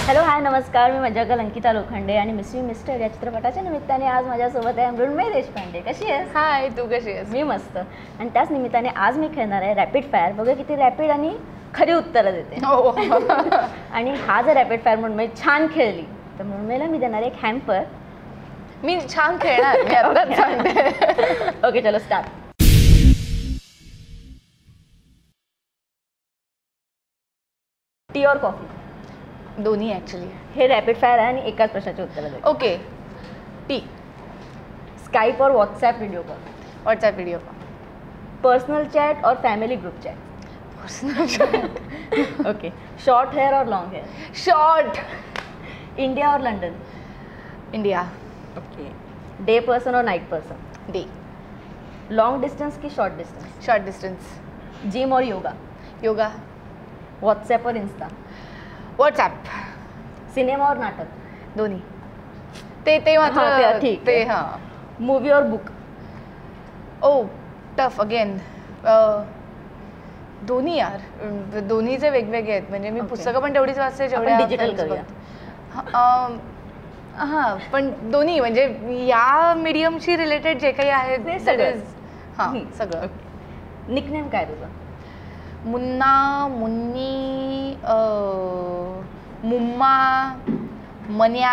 Hello hi नमस्कार, मी मज्जागल अंकिता लोखंडे आणि miss you mister या चित्रपटाच्या निमित्ताने आज माझ्यासोबत आहे मृण्मयी देशपांडे. कशी आहेस? हाय, तू कशी आहेस? मी मस्त. आणि त्याच निमित्ताने आज मी खेळणार आहे रॅपिड फायर. बघा किती रॅपिड आणि खरी उत्तरं देते. हो. आणि हा जर रॅपिड फायर मृण्मयी छान खेळली तर मृण्मयीला मी देणार एक हॅम्पर. मी छान खेळणार, मी आताच सांगते. ओके चलो स्टार्ट. टी और कॉफी? दोन्ही ॲक्च्युली. हे रॅपिड फायर आहे आणि एकाच प्रश्नाची उत्तरं देते. ओके. टी. स्काइप और WhatsApp video call? WhatsApp video. Personal chat और family group chat? Personal. Okay. Short hair और लॉन्ग हेयर? शॉर्ट. इंडिया और London? India. Okay. Day person और night person? Day. Long distance की short distance? Short distance. Gym और yoga? Yoga. WhatsApp और Insta? WhatsApp. Cinema और नाटक? दोन्ही. ते मात्र हां, ते ठीक ते आहे. हां. मूवी और बुक? ओ टफ अगेन. दोन्ही यार, दोन्हीचे वेगवेगळे आहेत. म्हणजे मी Okay. पुस्तकं पण तेवढीच वाचते जेवढे आपण digital करूया. हां, पण दोन्ही म्हणजे या मीडियमशी रिलेटेड जे काही आहे ते सगळंच. हां सगळं. निकनेम काय तुझं? मुन्ना, मुन्नी, मुम्मा, मन्या,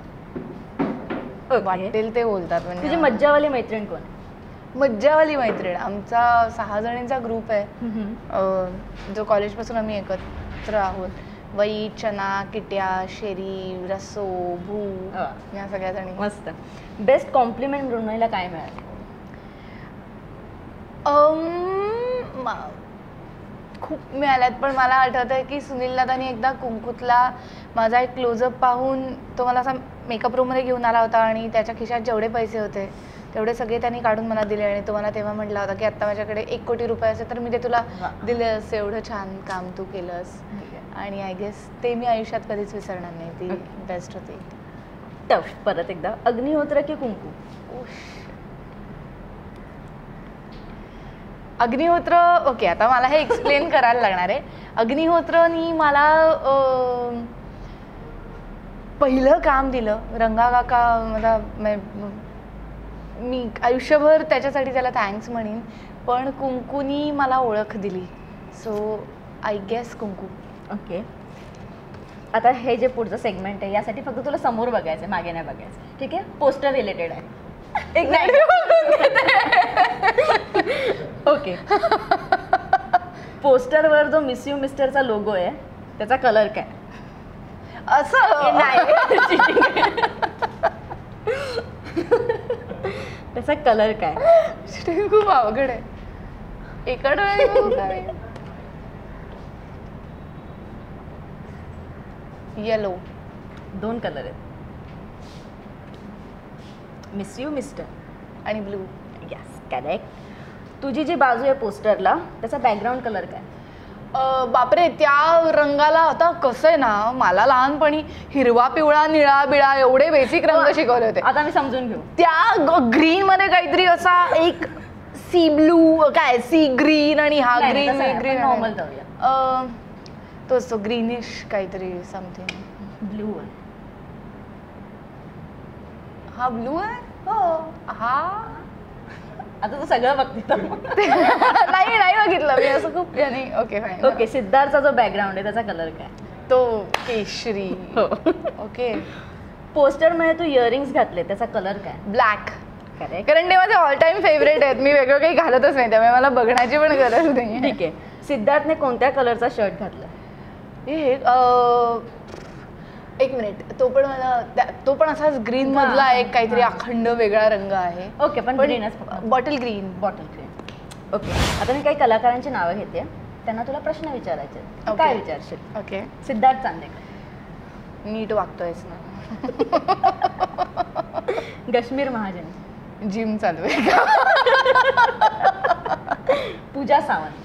वाटेल ते बोलतात. तुझी म्हणजे मज्जावाली मैत्रीण कोण आहे? मज्जावाली मैत्रीण आमचा 6 जणींचा ग्रुप आहे, जो कॉलेजपासून आम्ही एकत्र आहोत. वई, चना, किट्या, शेरी, रसो, भू, या सगळ्या जणी. मस्त. बेस्ट कॉम्प्लिमेंट मृण्मयीला काय मिळाले? खूप मिळाल्यात, पण मला आठवत आहे की सुनील दादानी एकदा कुंकुतला माझा एक क्लोजअप पाहून तो मला असा मेकअप रूममध्ये घेऊन आला होता आणि त्याच्या खिशात जेवढे पैसे होते तेवढे सगळे त्यांनी काढून मला दिले आणि तो मला तेव्हा म्हटला होता की आत्ता माझ्याकडे 1 कोटी रुपये असेल तर मी ते तुला दिले असते, एवढं छान काम तू केलंस. आणि आय गेस ते मी आयुष्यात कधीच विसरणार नाही. ती बेस्ट होती. टफ. परत एकदा, अग्निहोत्र की कुंकू? अग्निहोत्र. ओके, आता मला हे एक्सप्लेन करायला लागणार आहे. अग्निहोत्रनी मला पहिलं काम दिलं. रंगा काका मला, मी आयुष्यभर त्याच्यासाठी त्याला थँक्स म्हणीन. पण कुंकूनी मला ओळख दिली. So I guess Kunku. Okay. आता हे जे पुढचं सेगमेंट आहे यासाठी फक्त तुला समोर बघायचं आहे, मागे नाही बघायचं. ठीक आहे? पोस्टर रिलेटेड आहे. एक ओके. पोस्टरवर जो मिस यू मिस्टरचा लोगो आहे त्याचा कलर काय? असं नाही. त्याचा कलर काय? खूप अवघड आहे. एका डोळ्याने येलो. 2 कलर आहेत. मिस यू मिस्टर आणि ब्लू. Yes correct. तुझी जी बाजू आहे पोस्टरला त्याचा बॅकग्राऊंड कलर काय? बापरे, त्या रंगाला आता कसं आहे ना, मला लहानपणी हिरवा, पिवळा, निळा, बिळा एवढे बेसिक रंग शिकवले होते. आता मी समजून घेऊ. त्या ग्रीन मध्ये काहीतरी असा एक सी ब्लू, काय सी ग्रीन आणि हा ग्रीन ग्रीन नॉर्मल जाऊया. तो असतो ग्रीनिश काहीतरी समथिंग. ब्लू आहे. हा ब्लू आहे. हो. हा आता तू सगळं बघते. नाही बघितलं मी असं खूप. Okay fine. ओके. सिद्धार्थचा जो बॅकग्राऊंड आहे त्याचा कलर काय? तो केशरी. ओके. पोस्टर मध्ये तू इयरिंग्स घातले त्याचा कलर काय? ब्लॅक. करेक्ट. कारण ते माझे ऑल टाइम फेवरेट आहेत. मी वेगळं काही घालतच नाही, त्यामुळे मला बघण्याची पण गरज नाही. ठीक आहे. सिद्धार्थने कोणत्या कलरचा शर्ट घातला? हे एक मिनिट. तो पण असाच ग्रीन मधला एक काहीतरी अखंड वेगळा रंग आहे. ओके. पण ग्रीनच. Bottle green. Bottle green. Okay. आता मी काही कलाकारांची नावं घेते, त्यांना तुला प्रश्न विचारायचे. Okay. काय विचारशील? ओके. सिद्धार्थ चांदेकर. नीट वागतोयस ना. कश्मीर महाजन. जिम चालू आहे का? पूजा सावंत.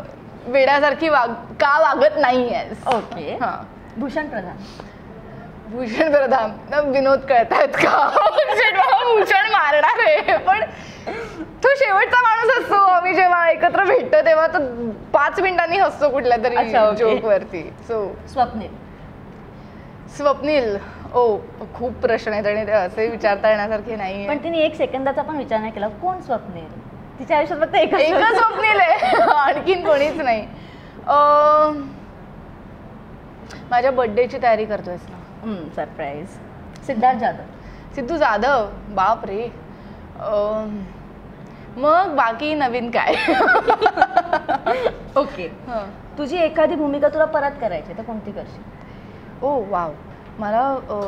वेड्यासारखी का वागत नाही आहेस? ओके. हां. भूषण प्रधान. भूषण प्रधान ना विनोद कळतायत का Shit, मला भूषण मारणार आहे पण तो शेवटचा माणूस असतो आम्ही जेव्हा एकत्र भेटतो तेव्हा तो 5 मिनिटांनी हसतो कुठल्या तरी अच्छा, okay. जोक वरती. सो स्वप्नील. स्वप्नील ओ खूप प्रश्न आहेत आणि ते असे विचारता येण्यासारखे नाही. पण तिने 1 सेकंदाचा पण विचार नाही केला कोण स्वप्नील. तिच्या आयुष्यात फक्त एकच स्वप्नील आहे आणखीन कोणीच नाही. माझ्या बर्थडेची तयारी करतोयस ना. सरप्राईज. सिद्धार्थ जाधव. सिद्धू जाधव बाप रे. मग बाकी नवीन काय. ओके. तुझी एखादी भूमिका तुला परत करायची तर कोणती करशील? Oh wow. मला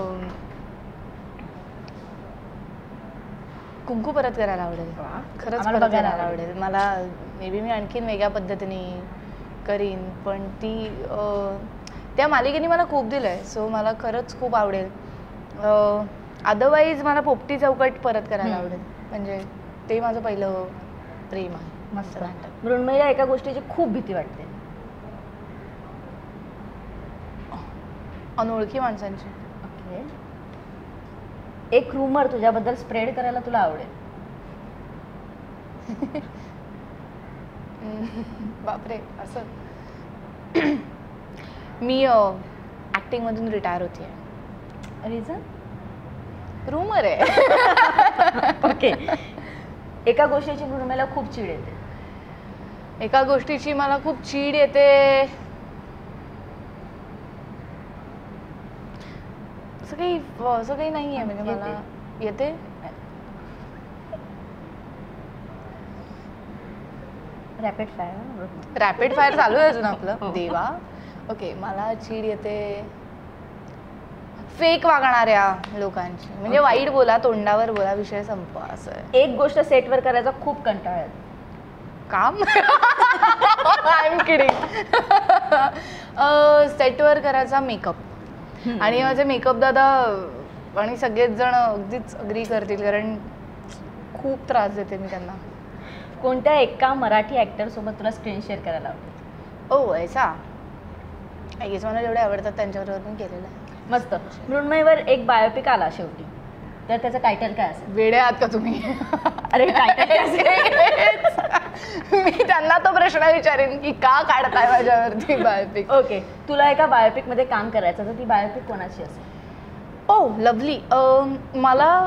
कुंकू परत करायला आवडेल. खरंच आम्हाला परत बघायला करायला आवडेल मला. मे बी मी आणखीन वेगळ्या पद्धतीने करीन पण ती त्या मालिकेने मला खूप दिलंय सो मला खरंच खूप आवडेल. अदरवाईज मला पोपटी चौकट परत करायला आवडेल म्हणजे ते माझं पहिलं प्रेम आहे. मस्त. मृण्मयीला एका गोष्टीची खूप भीती वाटते. अनोळखी माणसांची. ओके. एक रूमर तुझ्याबद्दल स्प्रेड करायला तुला आवडेल. बापरे असं मी ऍक्टिंग मधून रिटायर होतीये. रिझन? रूमर आहे. ओके. एका गोष्टीची मृण्मयीला खूप चीड येते. एका गोष्टीची मला खूप चीड येते. असं काही नाहीये म्हणजे मला येते. Rapid fire. रॅपिड फायर चालू आहे अजून आपलं. देवा. ओके. मला चीड येते फेक वागणाऱ्या लोकांची म्हणजे वाईट बोला तोंडावर बोला विषय संपवा असं आहे. एक गोष्ट सेटवर करायचा खूप कंटाळा येतो. काम. I am kidding. सेटवर करायचा मेकअप. आणि माझे मेकअप दादा आणि सगळेच जण अगदीच अग्री करतील कारण खूप त्रास देते मी त्यांना. कोणत्या एका मराठी ऍक्टर सोबत तुला स्क्रीन शेअर करायला आवडेल? ओ ऐसा आय गेस मला जेवढे आवडतात त्यांच्याबरोबर मी केलेलं आहे. मस्त. मृण्मयीवर एक बायोपिक आला शेवटी तर त्याचं टायटल काय असेल? वेडे आहात का तुम्ही? अरे टायटल मी त्यांना तो प्रश्न विचारेन की का काढताय माझ्यावरती बायोपिक. ओके. तुला एका बायोपिक मध्ये काम करायचं तर ती बायोपिक कोणाची असेल? Oh lovely. मला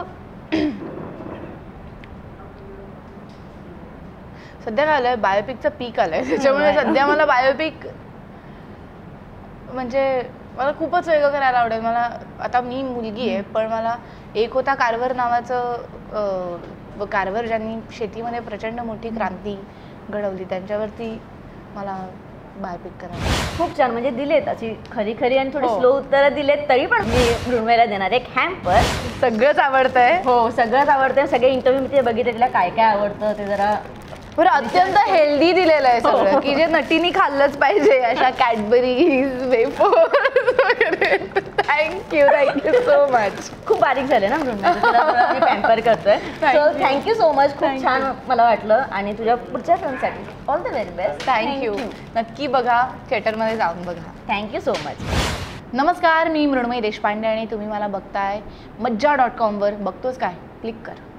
सध्या काय आलंय बायोपिकचं पीक आलंय त्याच्यामुळे सध्या मला बायोपिक म्हणजे मला खूपच वेगळं करायला आवडेल. मला आता मी मुलगी आहे पण मला एक होता कारवर नावाचं कारवर ज्यांनी शेतीमध्ये प्रचंड मोठी क्रांती घडवली त्यांच्यावरती मला बायोपिक करायला. खूप छान. म्हणजे दिलेत अशी खरी खरी आणि थोडी स्लो उत्तरं दिलेत तरी पण मी मृण्मयीला देणार एक हॅम्पर. सगळंच आवडतंय. हो सगळंच आवडतं. सगळे इंटरव्ह्यू मध्ये बघितले तिला काय काय आवडतं ते जरा बरं अत्यंत हेल्दी दिलेलं आहे सगळं की जे नटीनी खाल्लंच पाहिजे अशा कॅडबरीज वेफर्स वगैरे. Thank you so much. खूप बारीक झाले ना मृण्मयी. मी पॅम्पर करतोय. So thank you so much. खूप छान मला वाटलं आणि तुझ्या पुढच्या फिल्मसाठी all the very best. Thank you. नक्की बघा थिएटरमध्ये जाऊन बघा. Thank you so much. नमस्कार मी मृण्मयी देशपांडे आणि तुम्ही मला बघताय मज्जा.com वर. बघतोच काय क्लिक कर.